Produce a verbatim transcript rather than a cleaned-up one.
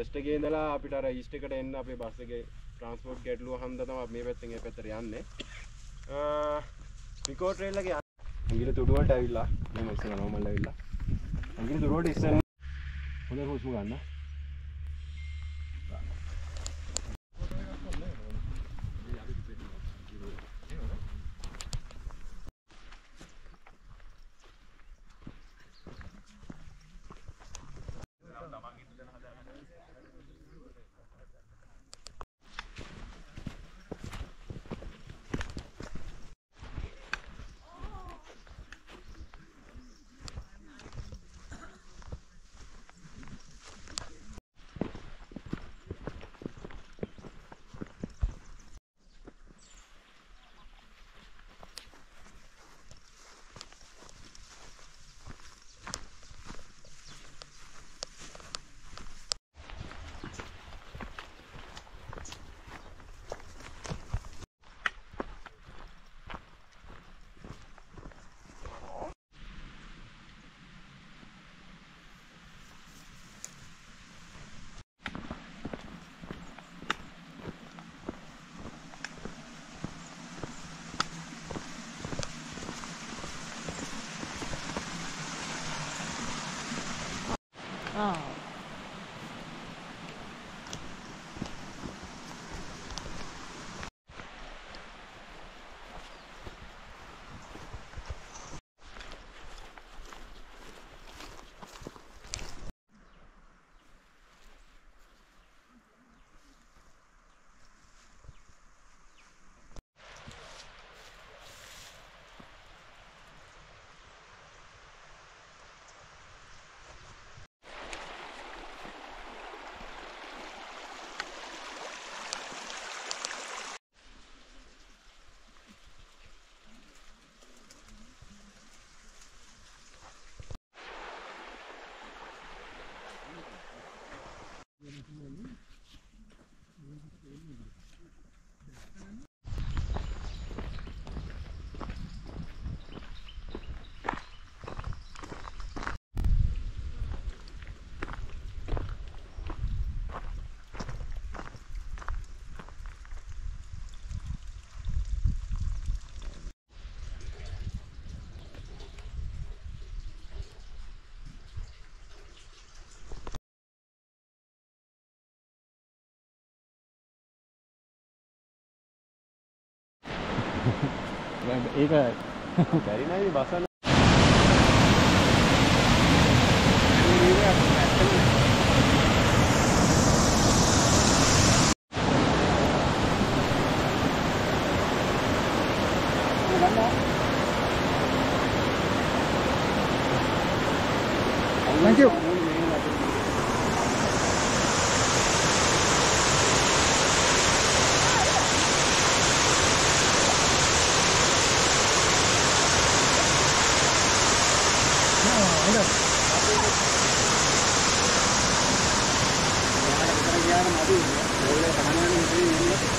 West එකේ ඉඳලා අපිට අර ඊස්ට් එකට එන්න අපේ බස් එකේ ට්‍රාන්ස්පෝර්ට් ගැටලුව හන්ද තමයි මේ පැත්තෙන් ඒ පැත්තට යන්නේ. පිකෝ ට්‍රේල් එකේ අඟිලි තුඩු වලට ඇවිල්ලා මේ ඉස්සර නෝමල් ඇවිල්ලා. අඟිලි තුඩු වලට ඉස්සර හොඳට හුස්ම ගන්න. Oh. ඒක බැරි නෑ බසන Thank you. Ada.